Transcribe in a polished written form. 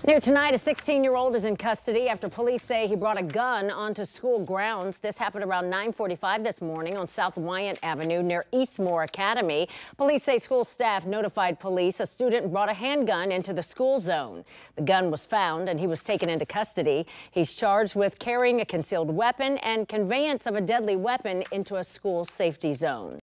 New tonight, a 16-year-old is in custody after police say he brought a gun onto school grounds. This happened around 9:45 this morning on South Wyant Avenue near Eastmoor Academy. Police say school staff notified police a student brought a handgun into the school zone. The gun was found and he was taken into custody. He's charged with carrying a concealed weapon and conveyance of a deadly weapon into a school safety zone.